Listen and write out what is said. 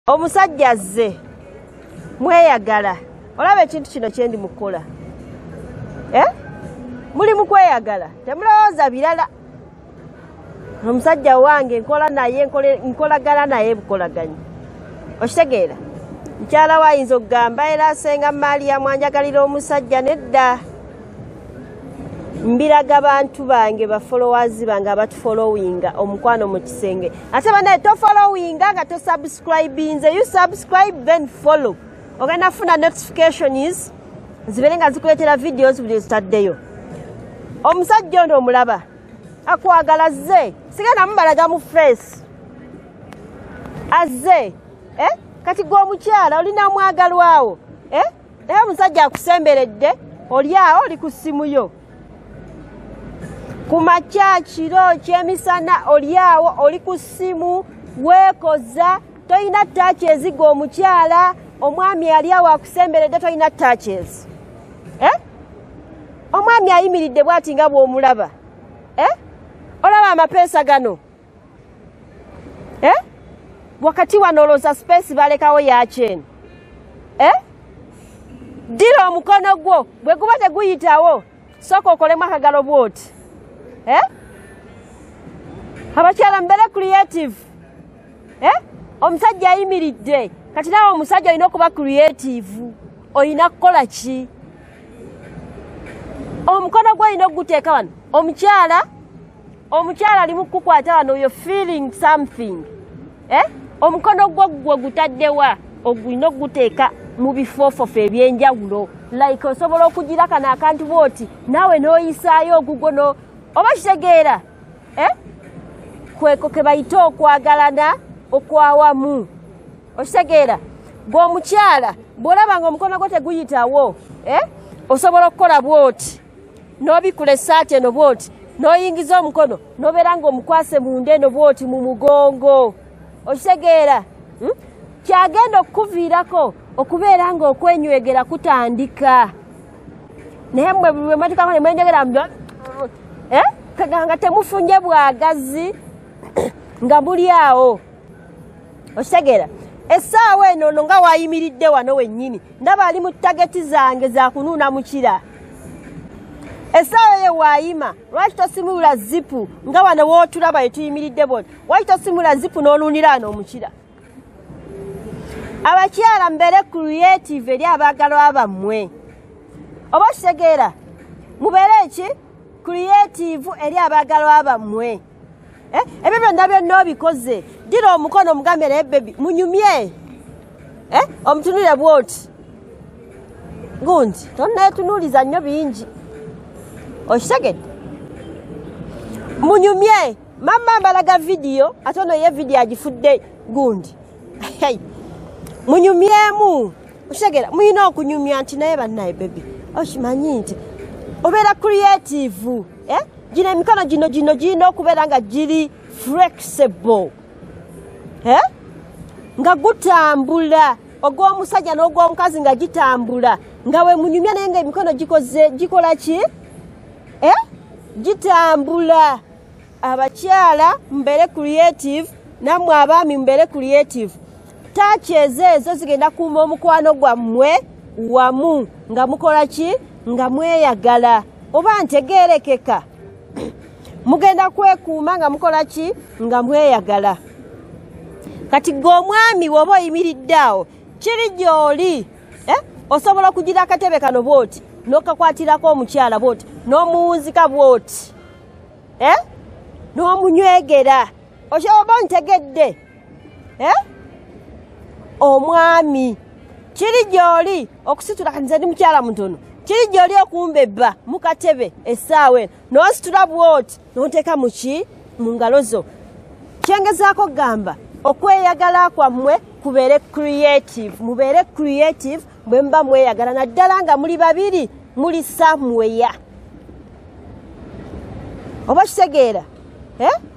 Omusajja azze mweyagala olaba ekintu kino kyendi mukola muli mukweyagala temulowooza birala omusajja wange nkola naye nkolagana naye bukolaganye okitegeera mukyala wayinza okugamba era senga Maria mwanjagalira omusajja nedda mbiraga bantu bange ba followers bange abatufollowinga Omukwano Mukisenge ate bane to followinga nga to subscribinze you subscribe then follow ogenda funa notifications ziberenga zikuletera videos buli zitaddeyo omusajja ono omulaba akwagala azze sigenda mubalaga mu face azze kati gwe omukyala olina omwagalwawo naye omusajja akusemberedde oli awo oli ku ssimu yo kumakya kiro kyemisana oli awo oli ku ssimu weekoza toyina touches eziga omukyala omwami ali awo akusemberedde toyina touches omwami ayimiridde bw'ati nga bw'omulaba olaba amapeesa gano wakati wano olowooza space balekawo yakyeni ddira omukono gwo bwe guba teguyitawo sooka okolemu akagalo bw'oti abakyala mbere creative omusajja ayimiridde kati nawe omusajja olina okuba creative olina kukola ki omukono gwe olina okuguteeka wano omukyala ali mu kukwata wano you're feeling something omukono gwe gutaddewa ogulina okuguteeka mu bifoofofu ebyenjawulo like osobola okugira kano akantu bwoti naawe n'oyisaayo ogugono oba kitegeera kweko ke bayita okwagalana okwawamu okitegeera gwe omukyala bw'olaba nga omukono gwo teguyitawo osobola okukola bwoti n'obikula essaati eno bwoti n'oyingiza omukono n'obeera ng'omukwase munda eno bwoti mu mugongo okitegeera kyagenda okukuviirako okubeera ng'okwenywegera kutandika naye mmwe buli lwematikako ne mwenjogera kaganga temufunye bwagazi nga muli awo okitegeera essaawa eno nga wayimiridde wano wennyini ndaba ali mu tageti zange zakunuuna mukira essaawa ye waayima lwaki tosimulula zipu nga wano wootulaba yetuyimiridde bona lwaki tosimulula zipu n'olunira ano omukira abakyala mbere creative eri abaagalwa bammwe oba kitegeera mubeere eki creative eri abaagalwa bammwe ebyo byonna byonna obikoze ddira omukono omugambe naye bebi munyumye omutunulire bwoti gundi tonneetunuuliza nnyo bingi okitegedde munyumye mama mbalaga vidiyo ate ono ye vidiyo agifudde gundi munyumyemu okitegera muyina okunyumya nti naye bannaye bebi okimanyi nti obeera creative gino emikono gino girina okubeera nga giri flexible nga gutambula ogw'omusajja n'ogw'omukazi nga gitambula nga we munyumya naye nga emikono gikola ki gitambula abakyala mbere creative nammwe abaami mbere creative touches ezo zigenda kuuma omukwano gwammwe wamu nga mukola ki nga mweyagala oba ntegeerekeka mugenda kwekuuma nga mukola ki nga mweyagala kati gwe omwami woba oyimiridde awo kiri gy'oli osobola okugira akatebe kano bwoti n'okakwatirako omukyala bwoti n'omuwunzika bwoti n'omunywegera oba ntegedde omwami kiri gy'oli okusitula kanze ndi mukyala mutono kiri gy'oli okumbebba mu katebe essaawa eno n'ositula bwoti n'oteeka mu ngalo zo kyengezaako gamba okweyagala kwammwe kubeere creative mubeere creative bwe muba mweyagala naddala nga muli babiri muli somewhere oba kitegeera